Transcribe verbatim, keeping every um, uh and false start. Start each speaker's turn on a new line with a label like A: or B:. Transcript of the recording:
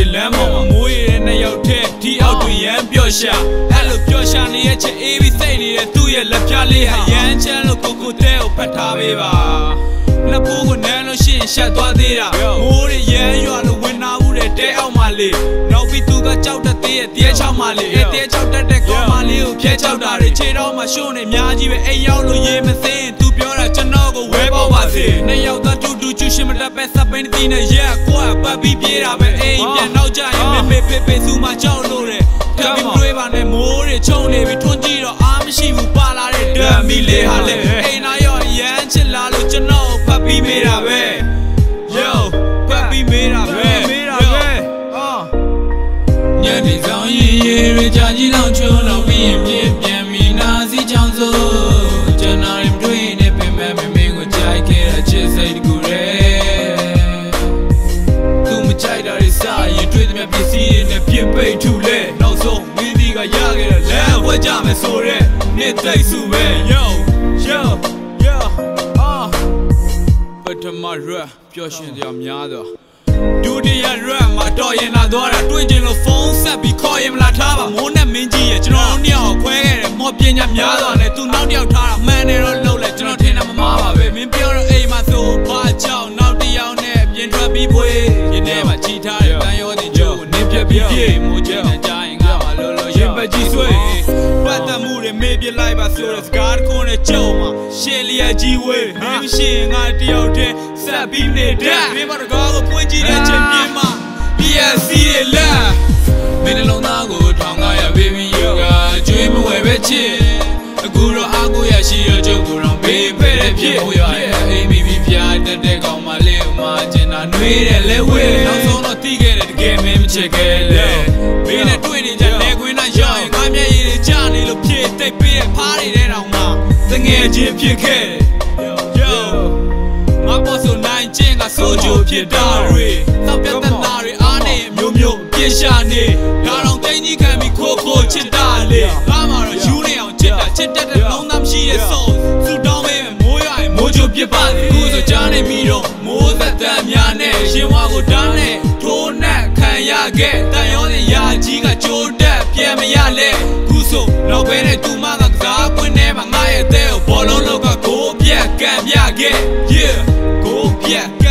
A: lemon moye na yaut the thi out twin yan pyaw sha ai lo pyaw sha ne ye chit A Bစိတ်နေတဲ့သူ့ရဲ့လက်ပြလေးဟာရမ်းချမ်းလို့ကိုကိုတဲကိုဖတ်ထားပေးပါနှစ်ပိုးကိုနမ်းလို့ရှင်းရှက်သွားသေးတာမိုးရရမ်းရွာလို့ဝင်နာဘူးတဲ့တဲအောင်မလေးနောက်ပြီးသူကကြောက်တဲ့သေးရဲ့တဲချောက်မလေးအဲတဲချောက်တက်တဲ့ကောင်မလေးကိုဖျဲချောက်တာတွေခြေတော်မှာရှုံးနေအများကြီးပဲအိမ်ရောက်လို့ရေမသိရင်သူပြောတာကျွန်တော်ကိုဝဲပေါက်ပါစေနှစ်ယောက်သားတူတူကျူရှင်မတက်ပဲစပိန်တီးနဲ့ရက်ကွာပတ်ပြီးပြေးတာပဲအိမ်ပြန်နောက်ကြရင်မေမေဖေဖေသူမှကြောက်လို့တဲ့တပီတွေးပါနဲ့မိုးတွေချုံနေပြီးထွန်းကြည့်တော့အားမရှိဘူးပါလာတဲ့ဒမ်မီလေးဟာလေအိမ်နာရောရမ်းချစ်လာလို့ကျွန်တော်ဖတ်ပြီးမေးတာပဲ Yo ဖတ်ပြီးမေးတာပဲမေးတာပဲအော်ညနေဆောင်ရင်ရေရကြကြီးလောင်ချုံတော့ပြီးရင်ပြင်းပြန်ပြီးနာစီချောင်းစို့ကျွန်တော်ရင်တွေ့နေပင်မဲ့မမင်းကိုကြိုက်ခဲ့တဲ့ချစ်စိတ်တကူရဲသူမကြိုက်တာတွေစရင်တွေ့တဲ့ပစ္စည်းတွေနဲ့ပြစ်ပိတ်ထူလဲနောက်ဆုံးမင်းဒီကရခဲ့တဲ့လမ်းဝဲကြမယ်ဆိုတဲ့နေ့သိပ်စုပဲ Yo Yo Yo အာပထမရက်ပျော်ရွှင်စရာများတော့ဒုတိယရက်မှာတော်ရင်လာသွားတာတွေ့ချင်လို့ဖုန်းဆက်ပြီးခေါ်ရင်မလာထားပါမိုးနဲ့မင်းကြီးရဲ့ကျွန်တော်တို့နှစ်ယောက်ခွဲခဲ့တယ်မော်ပညာများသွားတယ်သူနောက်တစ်ယောက်ထားတာမှန်တယ်တော့လုံးလဲကျွန်တော်ထင်တာမမားပါပဲမင်းပြောတော့အိမ်မှာဆိုဘာကြောင့်နောက်တစ်ယောက်နဲ့ပြင်ထွက်ပြီးဖွေးရင်းထဲမှာချီထားတဲ့တန်ရောတင်ကျိုးနင်းပြပြီးပြေးမိုးချင်တဲ့ကြားရင်ငါမှလောလောရင်ပကြီးဆွေးပတ်သက်မှုတွေမေးပြလိုက်ပါဆိုတော့စကားတခုနဲ့ကြုံမှာရှေ့လျက်ကြီးဝေးမင်းမရှိရင်ငါတယောက်တည်းဆက်ပြီးနေတဲ့မင်းမတော်ကားကိုပွင့်ကြည့်တဲ့ချင်းပြင်းမှာ B S C ရဲ့လက်မင်းလုံးသားကိုထောင်ကားရ baby you ကကျွေးမဝယ်ပဲချစ်အခုတော့အားကိုရရှိရကြုံကိုတော့မေးဖဲတဲ့ဖြစ်ဖို့ရအိမ်မီပြီးပြတဲ့တဲ့ကောင်မလေးကိုမှကျင်တာနှွေးတယ်လဲဝဲနောက်ဆုံးတော့တီးခဲ့တယ်တကယ်မင်းမချစ်ခဲ့လေမင်းနဲ့တွေ့နေကြလဲခွင်းနိုင်ရောင်းငါမျက်ရည်တွေကျနေလို့ဖြစ်တိတ်ပေးတဲ့ဖားတွေတဲ့တောင်မှတငယ်ချင်းဖြစ်ခဲ့ Yo ငါပေါ်ဆိုနိုင်ချင်းကဆိုကြဖြစ်တာတွေသောက်ပြတ်တဲ့နာတွေအားနေမျိုးမျိုးပြင်းရှာနေဒါတော့တင်းကြီးခံပြီးခိုးခိုးချစ်တာလေငါမှတော့ယူနေအောင်ချစ်တာချစ်တတ်တဲ့လုံးသားမရှိတဲ့ဆိုစူတောင်းပေးမယ်မိုးရွာရင်မိုးချိုပြစ်ပါလေခုဆိုကြားနေပြီးတော့မိုးသက်တမ်းများနဲ့ရှင်ဝါကိုတန်းနဲ့ထိုးနဲ့ခံရခဲ့တန်ရောတဲ့ရာကြီးကကြိုးတက်ပြန်မရလဲခုဆိုတော့ပဲနဲ့သူမကကစားပွင့်နေမှာငါရဲ့တဲ့ကိုဘောလုံးလောက်ကကိုပြက်ကံပြခဲ့ Yeah ကိုပြက်က